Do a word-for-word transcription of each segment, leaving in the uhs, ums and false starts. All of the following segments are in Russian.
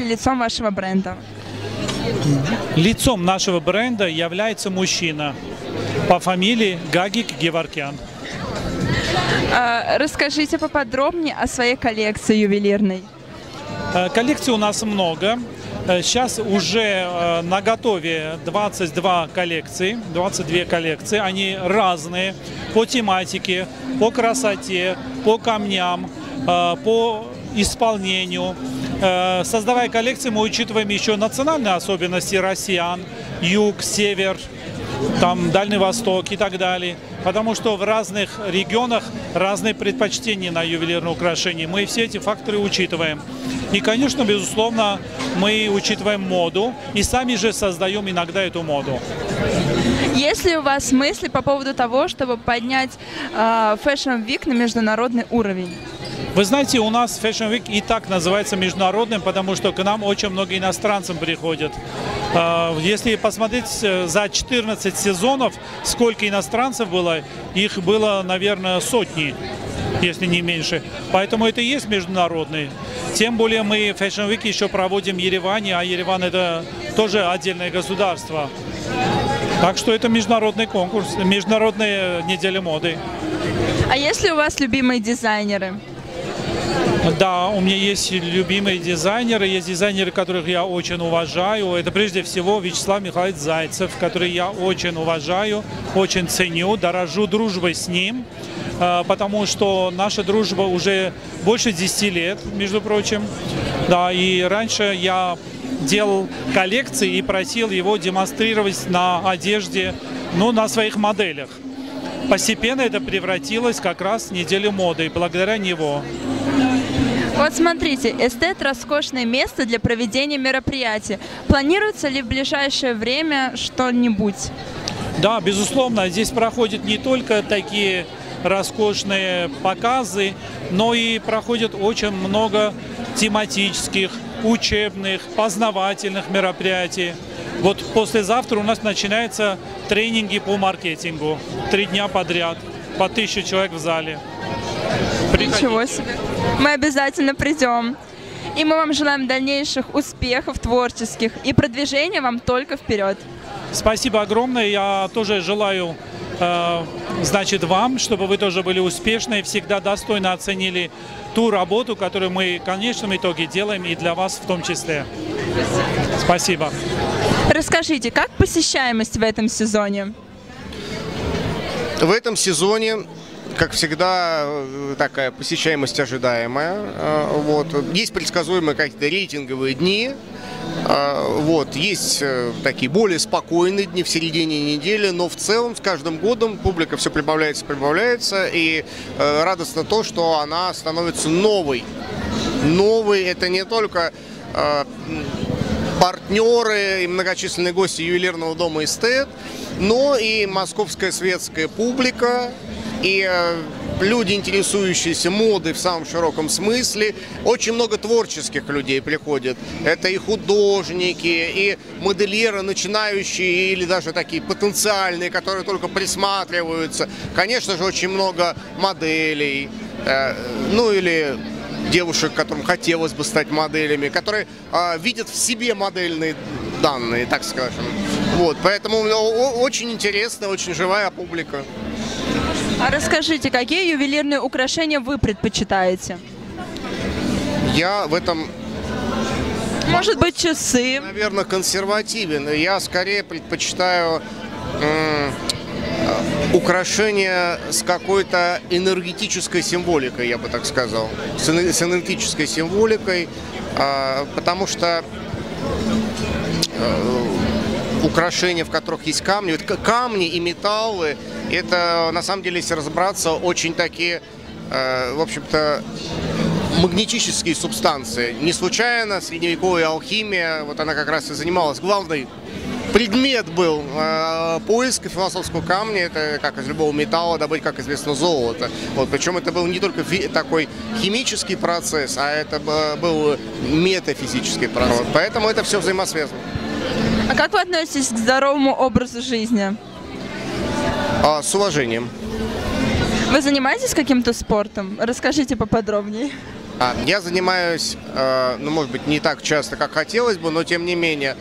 стали лицом вашего бренда? Лицом нашего бренда является мужчина по фамилии Гагик Геворкян. А, расскажите поподробнее о своей коллекции ювелирной. Коллекций у нас много. Сейчас уже на готове двадцать две коллекции, двадцать две коллекции. Они разные по тематике, по красоте, по камням, по исполнению. Создавая коллекции, мы учитываем еще национальные особенности россиян, юг, север, там, Дальний Восток и так далее. Потому что в разных регионах разные предпочтения на ювелирные украшения. Мы все эти факторы учитываем. И, конечно, безусловно, мы учитываем моду и сами же создаем иногда эту моду. Есть ли у вас мысли по поводу того, чтобы поднять э, Fashion Week на международный уровень? Вы знаете, у нас Fashion Week и так называется международным, потому что к нам очень много иностранцев приходят. Если посмотреть за четырнадцать сезонов, сколько иностранцев было, их было, наверное, сотни, если не меньше. Поэтому это и есть международный. Тем более мы Fashion Week еще проводим в Ереване, а Ереван это тоже отдельное государство. Так что это международный конкурс, международная неделя моды. А есть ли у вас любимые дизайнеры? Да, у меня есть любимые дизайнеры, есть дизайнеры, которых я очень уважаю. Это прежде всего Вячеслав Михайлович Зайцев, который я очень уважаю, очень ценю, дорожу дружбой с ним, потому что наша дружба уже больше десяти лет, между прочим. Да, и раньше я делал коллекции и просил его демонстрировать на одежде, ну, на своих моделях. Постепенно это превратилось как раз в неделю моды, благодаря него. Вот смотрите, эстет – роскошное место для проведения мероприятий. Планируется ли в ближайшее время что-нибудь? Да, безусловно, здесь проходят не только такие роскошные показы, но и проходит очень много тематических, учебных, познавательных мероприятий. Вот послезавтра у нас начинаются тренинги по маркетингу. Три дня подряд, по тысяче человек в зале. Приходите. Ничего себе. Мы обязательно придем. И мы вам желаем дальнейших успехов творческих и продвижения вам только вперед. Спасибо огромное. Я тоже желаю, э, значит, вам, чтобы вы тоже были успешны и всегда достойно оценили ту работу, которую мы в конечном итоге делаем, и для вас в том числе. Спасибо. Расскажите, как посещаемость в этом сезоне? В этом сезоне, как всегда, такая посещаемость ожидаемая. Вот. Есть предсказуемые какие-то рейтинговые дни. Вот. Есть такие более спокойные дни в середине недели, но в целом с каждым годом публика все прибавляется, прибавляется. И радостно то, что она становится новой. Новой — это не только партнеры и многочисленные гости ювелирного дома «Эстет», но и московская светская публика, и люди, интересующиеся модой в самом широком смысле. Очень много творческих людей приходят. Это и художники, и модельеры начинающие, или даже такие потенциальные, которые только присматриваются. Конечно же, очень много моделей, ну или девушек, которым хотелось бы стать моделями, которые э, видят в себе модельные данные, так скажем. Вот, поэтому очень интересно, очень живая публика. А расскажите, какие ювелирные украшения вы предпочитаете? Я в этом... Может быть, часы? Наверное, консервативен. Я скорее предпочитаю украшения с какой-то энергетической символикой, я бы так сказал. С энергетической символикой, потому что украшения, в которых есть камни, камни и металлы, это, на самом деле, если разобраться, очень такие, в общем-то, магнетические субстанции. Не случайно средневековая алхимия, вот она как раз и занималась. Главный предмет был э, поиска философского камня, это как из любого металла добыть, как известно, золото. Вот, причем это был не только такой химический процесс, а это был метафизический процесс. Вот, поэтому это все взаимосвязано. А как вы относитесь к здоровому образу жизни? А, с уважением. Вы занимаетесь каким-то спортом? Расскажите поподробнее. Я занимаюсь, ну, может быть, не так часто, как хотелось бы, но тем не менее,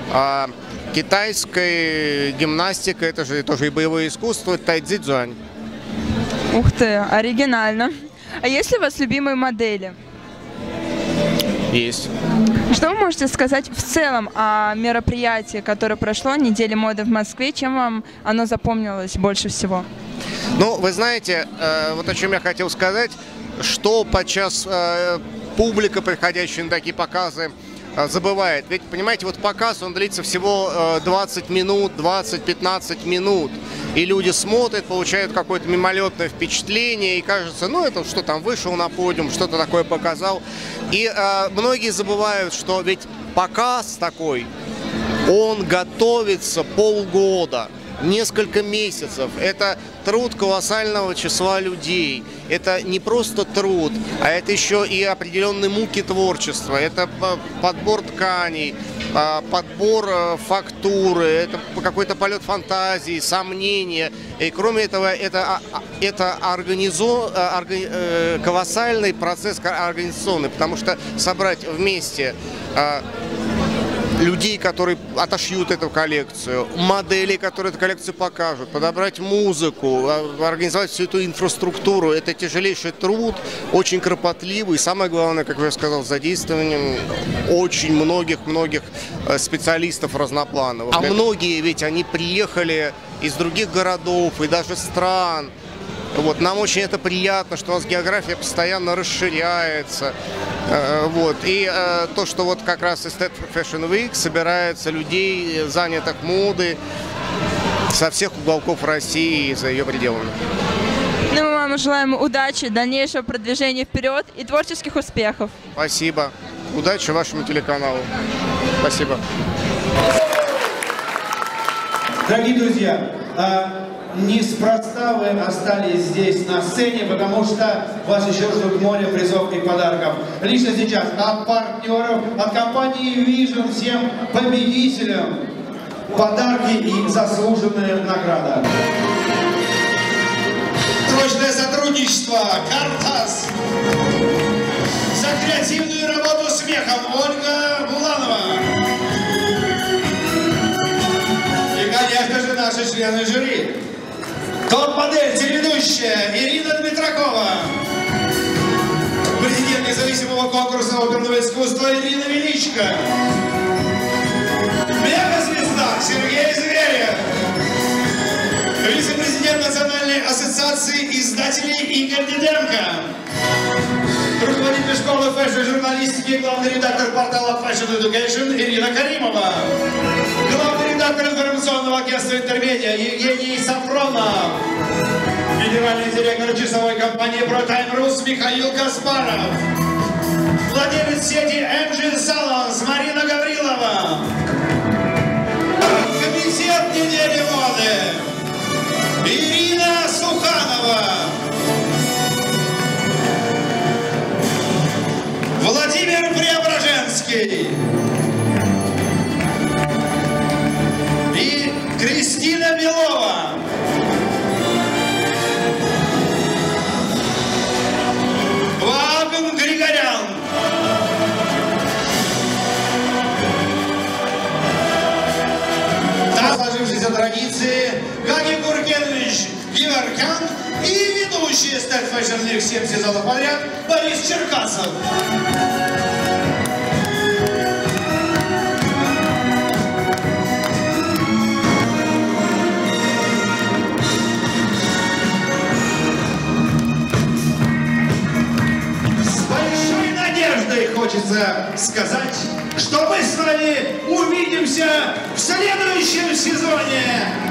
китайской гимнастикой, это же тоже и боевое искусство, тайцзи-цзуань. Ух ты, оригинально. А есть ли у вас любимые модели? Есть. Что вы можете сказать в целом о мероприятии, которое прошло, неделе моды в Москве? Чем вам оно запомнилось больше всего? Ну, вы знаете, вот о чем я хотел сказать, что подчас публика, приходящая на такие показы, забывает. Ведь, понимаете, вот показ, он длится всего двадцать минут, двадцать-пятнадцать минут. И люди смотрят, получают какое-то мимолетное впечатление, и кажется, ну, это что там, вышел на подиум, что-то такое показал. И э, многие забывают, что ведь показ такой, он готовится полгода, несколько месяцев. Это труд колоссального числа людей. Это не просто труд, а это еще и определенные муки творчества. Это подбор тканей, подбор фактуры, это какой-то полет фантазии, сомнения. И кроме этого, это, это организо, колоссальный процесс организационный, потому что собрать вместе людей, которые отошьют эту коллекцию, моделей, которые эту коллекцию покажут, подобрать музыку, организовать всю эту инфраструктуру. Это тяжелейший труд, очень кропотливый. И самое главное, как я сказал, с задействованием очень многих-многих специалистов разноплановых. А многие ведь они приехали из других городов и даже стран. Вот, нам очень это приятно, что у нас география постоянно расширяется. Вот. И э, то, что вот как раз Estate Fashion Week собирается людей, занятых моды со всех уголков России и за ее пределами. Ну, мы вам желаем удачи, дальнейшего продвижения вперед и творческих успехов. Спасибо. Удачи вашему телеканалу. Спасибо. Дорогие друзья, неспроста вы остались здесь на сцене, потому что вас еще ждут море призов и подарков. Лично сейчас от партнеров, от компании Vision всем победителям подарки и заслуженная награда. Прочное сотрудничество Картас. За креативную работу смехом Ольга Буланова. И, конечно же, наши члены жюри. Топ-модель, телеведущая Ирина Дмитракова. Президент независимого конкурса оперного искусства Ирина Величко. Мегазвезда Сергей Зверев. Вице-президент Национальной ассоциации издателей Игорь Диденко. Руководитель школы фэшн-журналистики и главный редактор портала Fashion Education Ирина Каримова. Главный редактор информационного агентства «Интермедиа» Евгений Сафронов. Генеральный директор часовой компании ProTime Rus Михаил Каспаров. Владелец сети Engine Salons Марина Гаврилова. Комитет недели моды Ирина Суханова. Владимир Преображенский. И Кристина Белова. Вагн Григорян. Та сложившейся традиции Гаги Гургенович Геворкян и ведущий Estate Fashion Week семь сезонов подряд Борис Черкасов. С большой надеждой хочется сказать, что мы с вами увидимся в следующем сезоне